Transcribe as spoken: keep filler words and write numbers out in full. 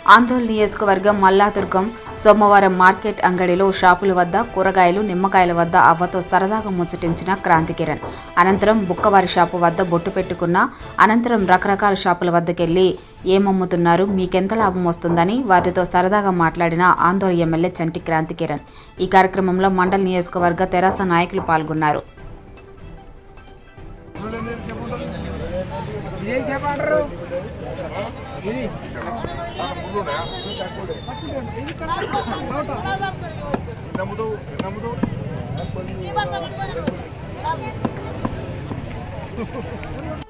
ఆందోళన నియోజకవర్గం మల్లాదుర్గం సోమవారం మార్కెట్ అంగడిలో షాపుల వద్ద కూరగాయలు నిమ్మకాయల వద్ద అవ్వతో సరదాగా ముచ్చటించిన క్రాంతికిరణ్. అనంతరం బుక్కవారి షాపు వద్ద బొట్టు పెట్టుకున్న అనంతరం రకరకాల షాపుల వద్దకెళ్లి ఏమమ్ముతున్నారు, మీకెంత లాభం వస్తుందని వారితో సరదాగా మాట్లాడిన ఆందోళన ఎమ్మెల్యే చంటి క్రాంతికిరణ్. ఈ కార్యక్రమంలో మండల నియోజకవర్గ తెరాస నాయకులు పాల్గొన్నారు. నమ్ముతూ